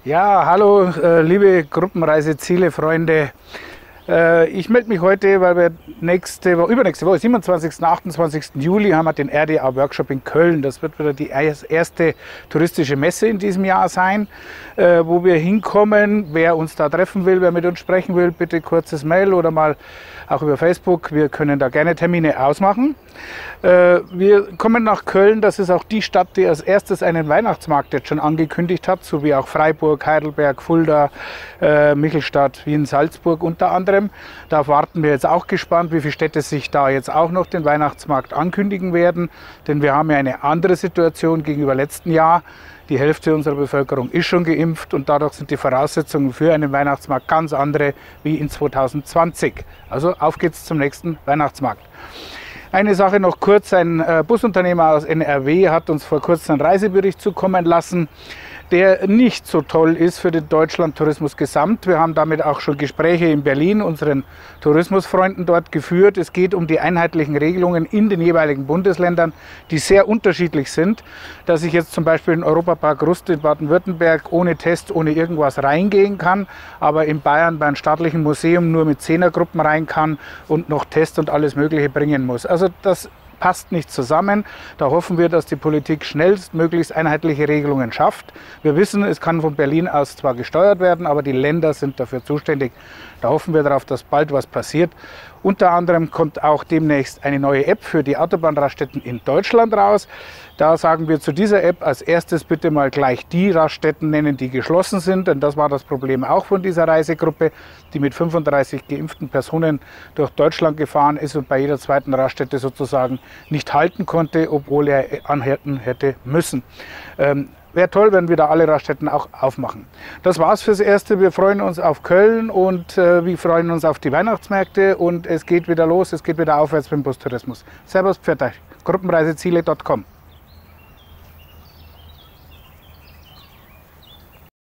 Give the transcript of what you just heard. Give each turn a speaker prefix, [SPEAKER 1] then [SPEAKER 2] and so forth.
[SPEAKER 1] Ja, hallo, liebe Gruppenreiseziele, Freunde. Ich melde mich heute, weil wir übernächste Woche, 27. und 28. Juli, haben wir den RDA-Workshop in Köln. Das wird wieder die erste touristische Messe in diesem Jahr sein, wo wir hinkommen. Wer uns da treffen will, wer mit uns sprechen will, bitte kurzes Mail oder mal auch über Facebook. Wir können da gerne Termine ausmachen. Wir kommen nach Köln. Das ist auch die Stadt, die als erstes einen Weihnachtsmarkt jetzt schon angekündigt hat, so wie auch Freiburg, Heidelberg, Fulda, Michelstadt, Wien, Salzburg unter anderem. Da warten wir jetzt auch gespannt, wie viele Städte sich da jetzt auch noch den Weihnachtsmarkt ankündigen werden. Denn wir haben ja eine andere Situation gegenüber letzten Jahr. Die Hälfte unserer Bevölkerung ist schon geimpft und dadurch sind die Voraussetzungen für einen Weihnachtsmarkt ganz andere wie in 2020. Also auf geht's zum nächsten Weihnachtsmarkt. Eine Sache noch kurz, ein Busunternehmer aus NRW hat uns vor kurzem einen Reisebericht zukommen lassen, der nicht so toll ist für den Deutschlandtourismus gesamt. Wir haben damit auch schon Gespräche in Berlin, unseren Tourismusfreunden dort geführt. Es geht um die einheitlichen Regelungen in den jeweiligen Bundesländern, die sehr unterschiedlich sind. Dass ich jetzt zum Beispiel in Europapark Rust in Baden-Württemberg ohne Test, ohne irgendwas reingehen kann, aber in Bayern bei einem staatlichen Museum nur mit 10er-Gruppen rein kann und noch Test und alles Mögliche bringen muss. Also das passt nicht zusammen. Da hoffen wir, dass die Politik schnellstmöglichst einheitliche Regelungen schafft. Wir wissen, es kann von Berlin aus zwar gesteuert werden, aber die Länder sind dafür zuständig. Da hoffen wir darauf, dass bald was passiert. Unter anderem kommt auch demnächst eine neue App für die Autobahnraststätten in Deutschland raus. Da sagen wir zu dieser App als erstes bitte mal gleich die Raststätten nennen, die geschlossen sind. Denn das war das Problem auch von dieser Reisegruppe, die mit 35 geimpften Personen durch Deutschland gefahren ist und bei jeder zweiten Raststätte sozusagen nicht halten konnte, obwohl er anhalten hätte müssen. Wäre toll, wenn wir da alle Raststätten auch aufmachen. Das war's fürs Erste. Wir freuen uns auf Köln und wir freuen uns auf die Weihnachtsmärkte und es geht wieder los, es geht wieder aufwärts beim Bustourismus. Servus, pfiat euch. Gruppenreiseziele.com